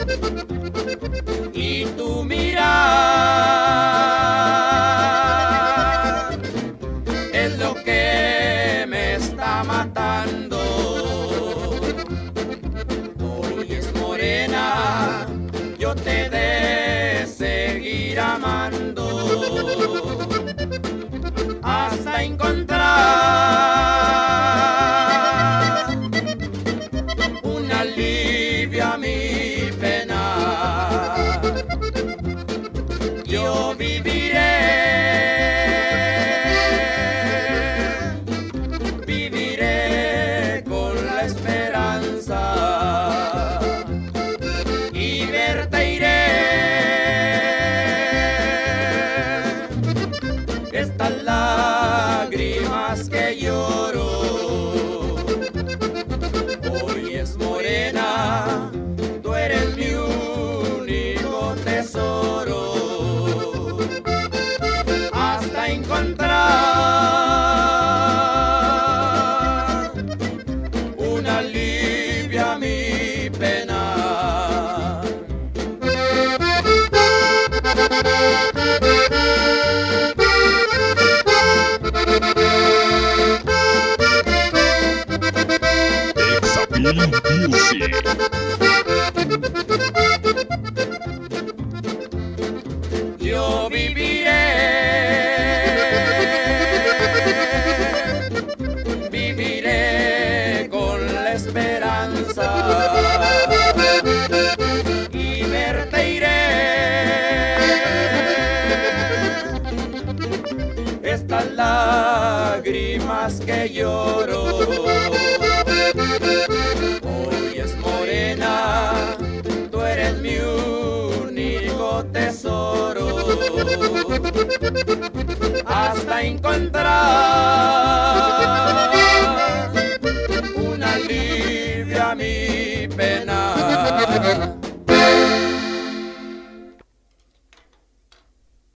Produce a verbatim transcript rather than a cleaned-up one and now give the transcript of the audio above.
y tu mirar es lo que me está matando. Hoy es morena, yo te de seguir amando hasta encontrar un alivio a mi pena. Yo viviré, viviré con la esperanza y verte iré. Estas lágrimas que lloro, hoy es morena, tú eres mi único tesoro, hasta encontrar un alivio a mi pena. Music. Yo viviré, viviré con la esperanza y verte iré. Estas lágrimas que lloro, hoy es morena, tú eres mi único tesoro, hasta encontrar